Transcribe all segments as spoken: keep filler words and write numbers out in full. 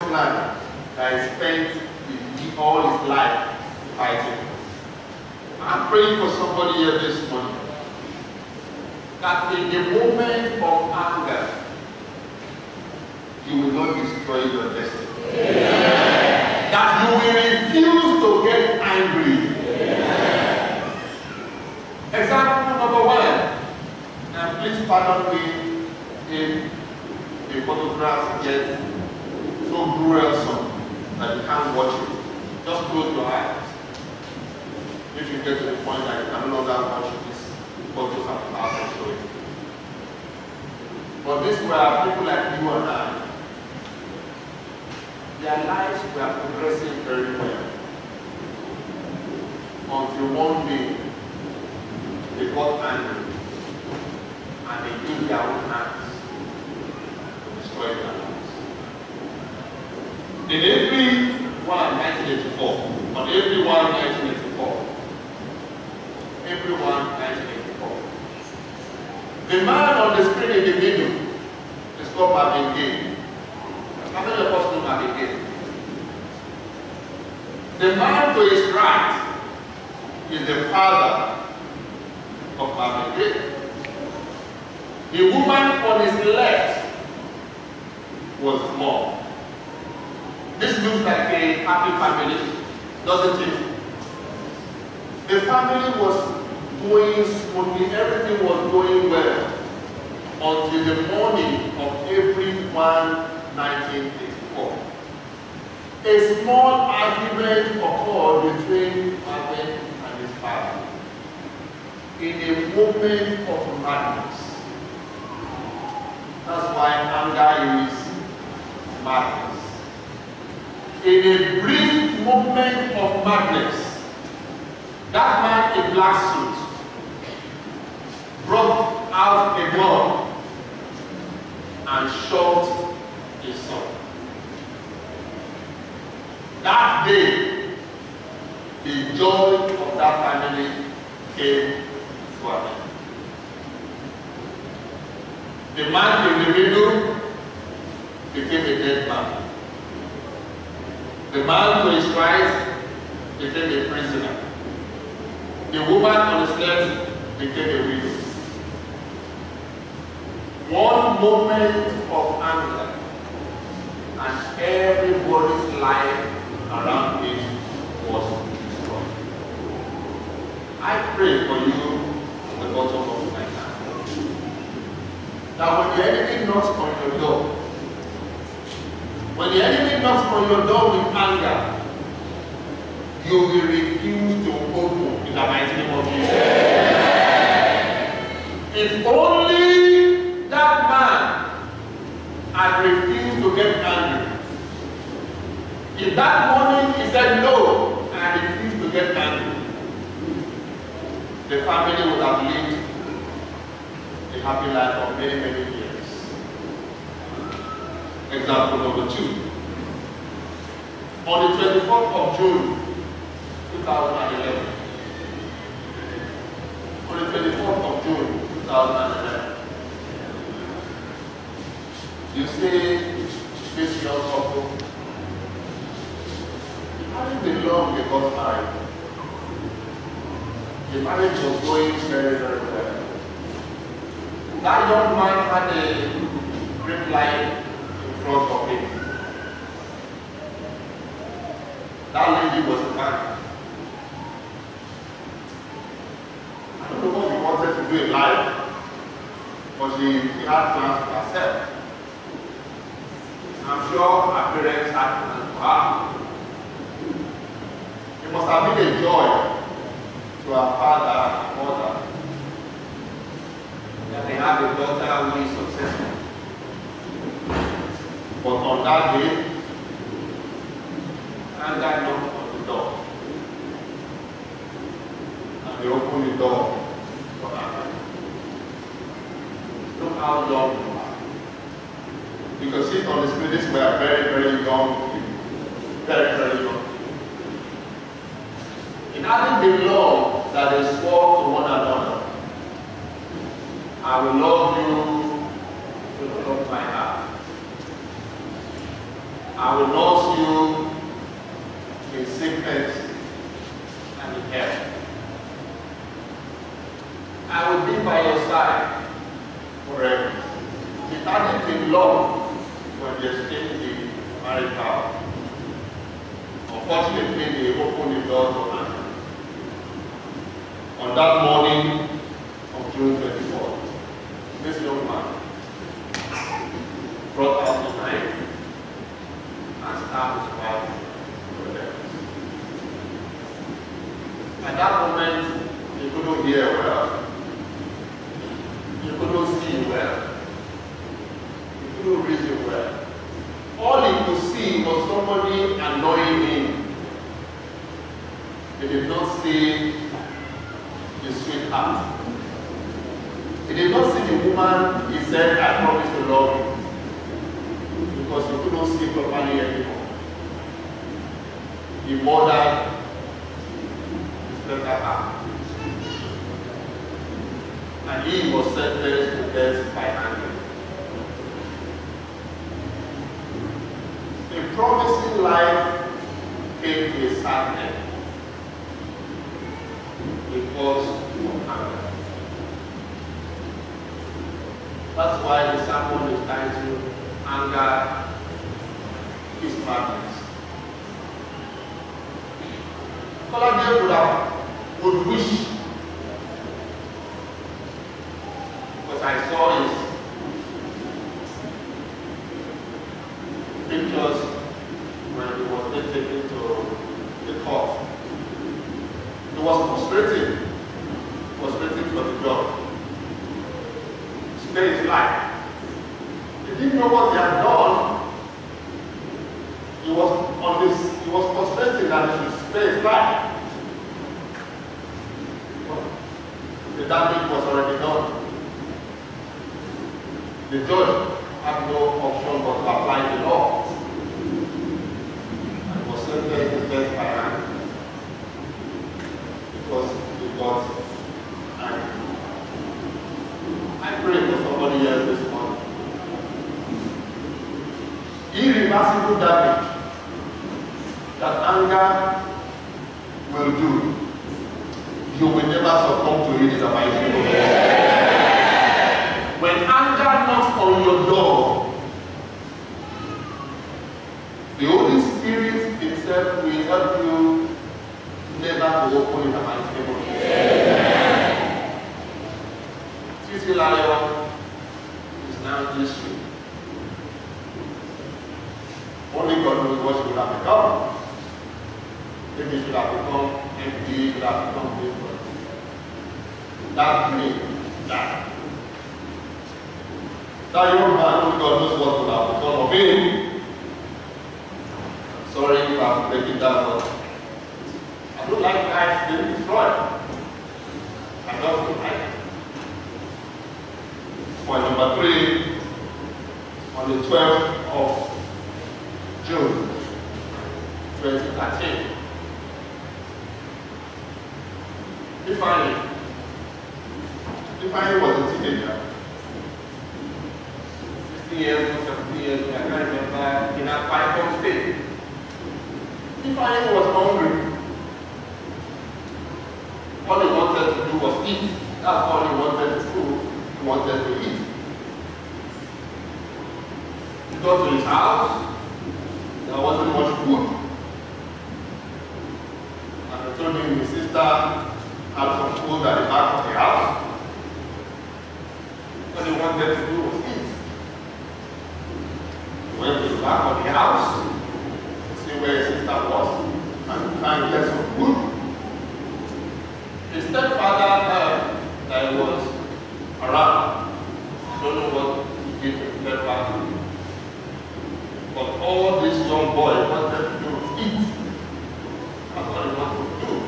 man that has spent his, all his life fighting. I'm praying for somebody here this morning that in the moment of anger, you will not destroy your destiny. Yeah. That you will refuse to get angry. Yeah. Example number one, and please pardon me if the photograph gets so gruesome that you can't watch it. Just close your eyes. If you get to the point that you can no longer watch these photos and I'll show you. But these were people like you and I. Their lives were progressing very well. Until one day, they got angry and they used their own hands to destroy their lives. In April first, nineteen eighty-four, on April first, nineteen eighty-four, April first, nineteen eighty-four, the man on the screen in the middle is called Marvin Gaye. How many of us know Marvin Gaye? The man to his right is the father of Marvin Gaye. The woman on his left was his mom. This looks like a happy family, doesn't it? The family was going smoothly, everything was going well until the morning of April first, nineteen eighty-four. A small argument occurred between Marvin and his father in a moment of madness. That's why anger is madness. In a brief moment of madness, that man in black suit brought out a gun and shot his son. That day, the joy of that family came to an end. The man in the middle became a dead man. The man to his right became a prisoner. The woman on his left became a widow. One moment of anger and everybody's life around him was destroyed. I pray for you from the bottom of my heart that when the enemy knocks on your door, when the enemy knocks on your door with anger, you will refuse to open in the mighty name of Jesus. If only that man had refused to get angry, if that morning he said no and I refused to get angry, the family would have lived a happy life for many, many years. Example number two. On the twenty-fourth of June, two thousand eleven. On the twenty-fourth of June, two thousand eleven. You see this young couple. Having been long, they got married. The marriage was going very, very well. That young man had a great life in front of him. That lady was a man. I don't know what she wanted to do in life, but she, she had plans for herself. I'm sure her parents had plans for her. It must have been a joy to her father and mother that they have a daughter who is successful. But on that day, and that knocked on the door. And they opened the door for her. Look how young you are. You can see it on the screen, these were very, very young people. Very, very young. It hadn't been long that they swore to one another, I will love you with all of my heart. I will nurse you in sickness and in health. I will be by your side forever. It hadn't been long when they exchanged the marriage vow. Unfortunately, they opened the door to Anna. On that morning of June twenty-fourth, this young man brought out the knife and stabbed his wife to death. At that moment, he couldn't hear well. He couldn't see well. He couldn't reason well. All he could see was somebody annoying him. He did not see the sweetheart. He did not see the woman he said, I promise to love you. Because he couldn't see properly anymore. He murdered his better half. And he was sentenced to death by hanging. A promising life came to a sad end because of anger. That's why the sermon is titled Anger is Madness. Colonel would have would wish, because I saw his pictures when he was being taken to the court. It was frustrating, frustrating for the judge. Spare his life. He didn't know what he had done. He was on this, he was frustrating that he should spare his life. But the damage was already done. The judge had no option but to apply the law. And was sentenced to death by hand. Because he got angry. I pray for somebody else this morning. Irreversible damage that anger will do, you will never succumb to it in the mighty name of Jesus. When anger knocks on your door, the Holy Spirit itself will help you never to open in the mighty name of Jesus. Titi Lion is now this week. Only God knows what she would have become. Maybe she would have become M D, she would have become this one. That me, that. That young man, only God knows what would have become of him. Sorry if I'm breaking down, but I don't like guys being destroyed. I just don't like it. Point number three, on the twelfth of June twenty thirteen. Ifeanyi. Ifeanyi was a teenager. sixteen years old, seventeen years old, I can't remember, in a quiet state. Ifeanyi was hungry. All he wanted to do was eat. That's all he wanted to do. He wanted to eat. He got to his house. There wasn't much food. And I told him his sister had some food at the back of the house. What he wanted to do was eat. He went to the back of the house to see where his sister was and try and get some food. His stepfather heard that he was around. I don't know what he did to his stepfather. But all this young boy wanted to do was eat. That's what he wanted to do.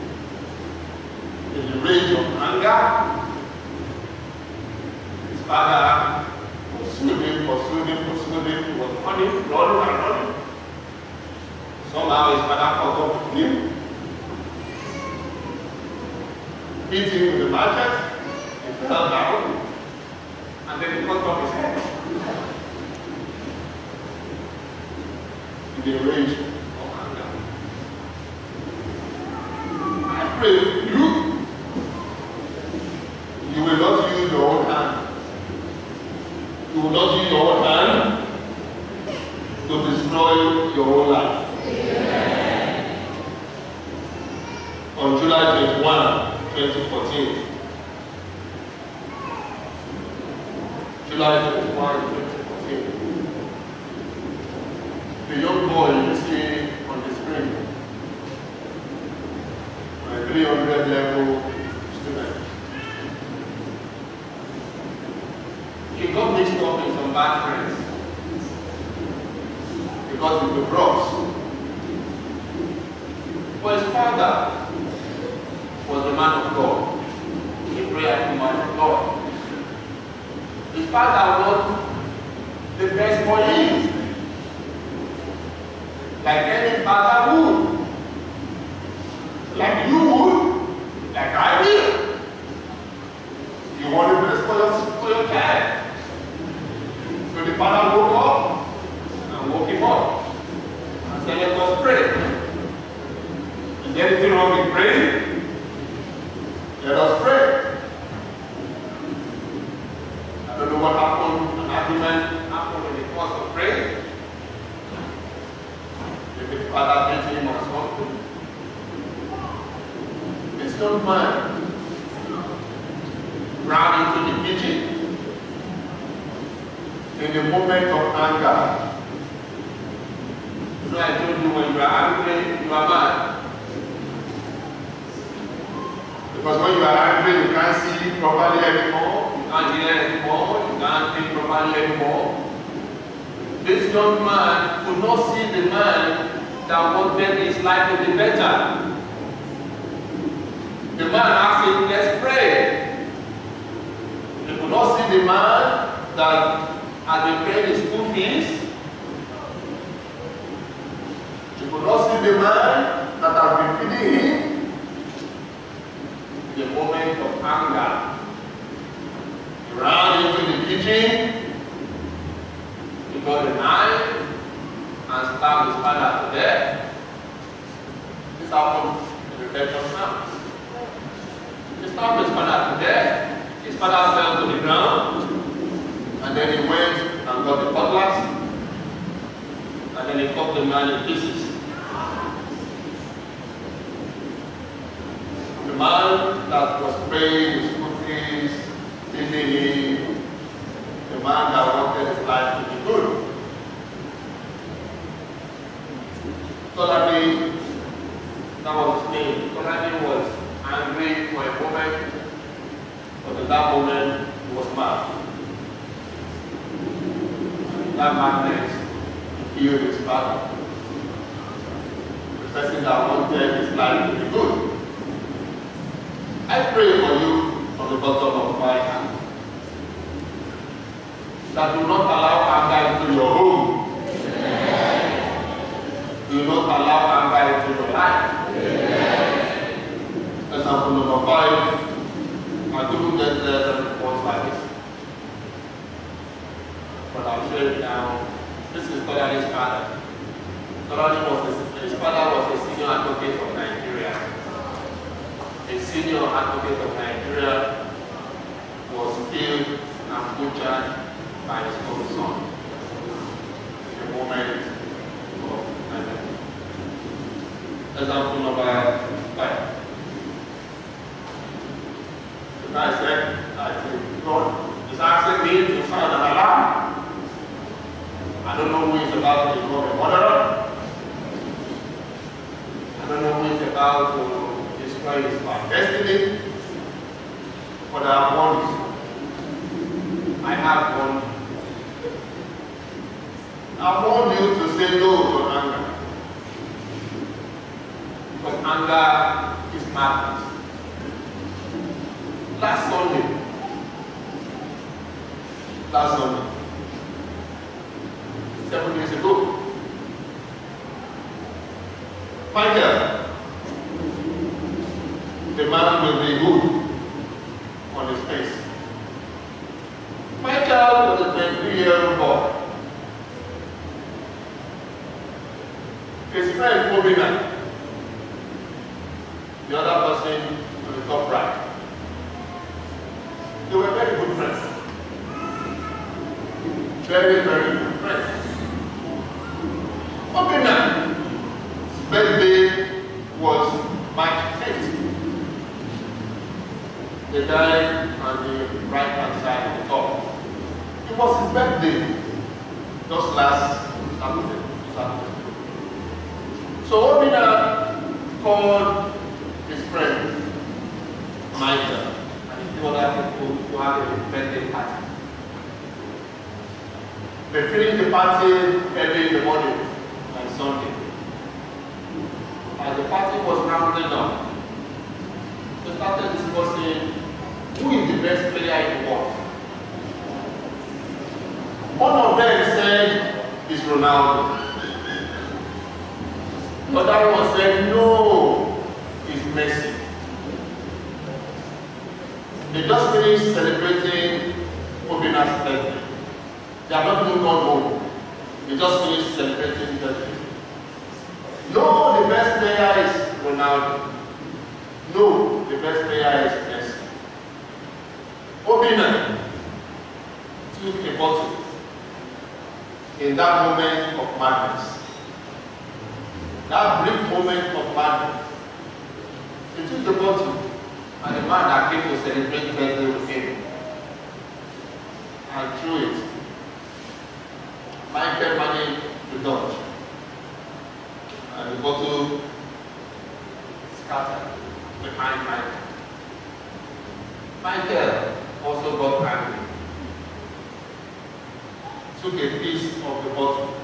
In the rage of anger, his father pursued him, pursued him, pursued him. He was running, running, and running. Somehow his father caught up with him, hit him with the machete, he fell down, and then he cut off his head. the range of anger. I pray you, you will not use your own hand. You will not use your own hand to destroy your own life. Amen. On July twenty-first, twenty fourteen, July twenty-first, twenty fourteen, the young boy is staying on the screen, a three hundred level student. He got mixed up in some bad friends because of the drugs. But his father was the man of God, a prayerful man of God. His father wanted the best for him, like any father would, like you would, like I will. You want the best for your, for your child. So the father woke up and woke him up and said, let us pray. Is there anything wrong with praying? Let us pray. I don't know what happened, an argument happened in the course of praying. Maybe the father beat him or something. This young man ran into the kitchen in the moment of anger. You know, I told you when you are angry, you are mad. Because when you are angry, you can't see properly anymore, you can't hear anymore, you can't think properly anymore. This young man could not see the man that wanted his life to be better. The man asked him, let's pray. He could not see the man that had been paying his school fees. He could not see the man that had been feeding him. In the moment of anger, he ran into the kitchen, he got a knife and stabbed his father to death. This happened in the Texas house. He stabbed his father to death. His father fell to the ground, and then he went and got the cutlass, and then he cut the man in pieces. The man that was paying his school fees, feeding him, the man that wanted his life to be good. Tolani, that was his name. Tolani was angry for a moment, but at that moment he was mad. And that madness killed his father. The person that wanted his life to be good. I pray for you from the bottom of my heart that do not allow anger into your home. Amen. Do not allow anger into your life. Amen. Example number five. I couldn't get there in the fourth service, but I'll share it now. This is Tolani's father. Tolani was a, his father was a senior advocate of Nigeria. A senior advocate of Nigeria was killed and butchered by his own son in the moment of anger. Example number five. The guy said, I think God is asking me to sound an alarm. I don't know who is about to become a murderer. I don't know who is about to is my destiny, but I have warned you. I have warned you. I want you to say no to anger. Because anger is madness. Last Sunday, last Sunday, seven days ago, Michael, the man with the hood on his face. Michael was a twenty-three-year-old boy. his friend Obina, the other person on the top right. They were very good friends. Very, very good friends. Obina's birthday was March fifth. The guy on the right hand side at the top. It was his birthday. Just last Saturday. Saturday. So Obina called his friend Michael and a few other people to have a birthday party. They finished the party early in the morning on Sunday. As the party was rounding up, they started discussing who is the best player in the world. One of them said it's Ronaldo. The other one said no, it's Messi. They just finished celebrating Obina's birthday. They have not even gone home. They just finished celebrating birthday. No, the best player is Ronaldo. No, the best player is Messi. Obina took a bottle in that moment of madness. That brief moment of madness. He took the bottle and the man that came to celebrate birthday with him and threw it. Michael managed to dodge. And the bottle scattered behind Michael. Michael also got angry. Took a piece of the bottle.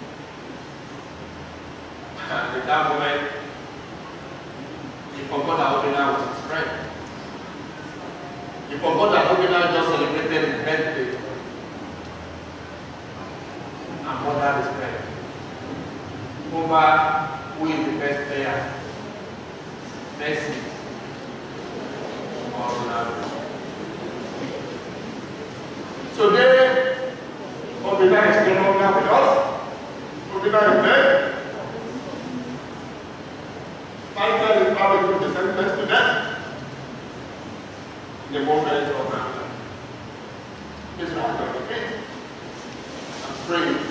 And in that moment, he forgot that Obina was his friend. He forgot that Obina just celebrated his birthday and murdered his friend over who is the best player, Messi or Ronaldo. Today, Obina is no longer with us. Obina is dead. Michael is probably going to sentence to death in the moment of anger. His right on the feet. I'm praying.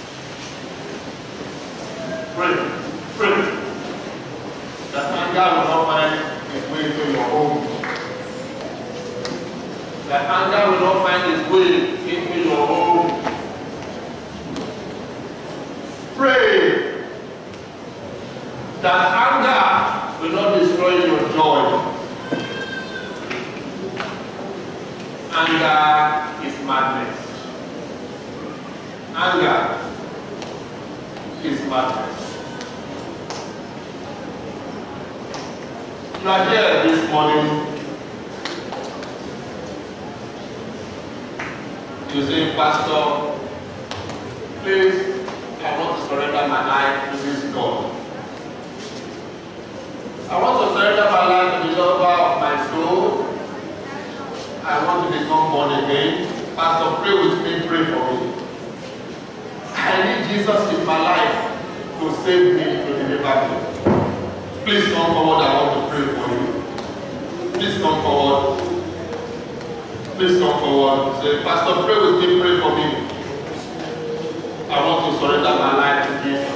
Pray, pray. That anger will not find its way into your home. That anger will not find its way into your home. Pray that anger will not destroy your joy. Anger is madness. Anger is madness. You are here this morning. You say, Pastor, please, I want to surrender my life to this God. I want to surrender my life to the lover of my soul. I want to become born again. Pastor, pray with me, pray for me. I need Jesus in my life to save me, to deliver me. Please come forward, I want to pray for you. Please come forward. Please come forward. Say, Pastor, pray with me, pray for me. I want to surrender my life to Jesus.